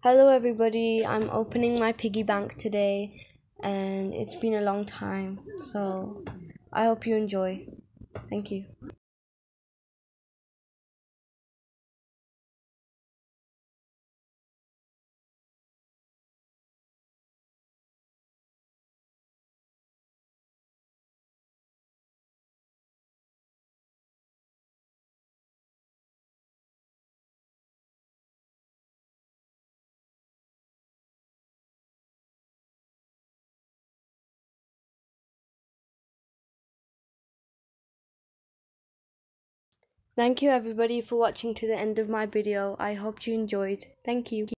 Hello everybody, I'm opening my piggy bank today and it's been a long time, so I hope you enjoy. Thank you. Thank you everybody for watching to the end of my video. I hope you enjoyed. Thank you.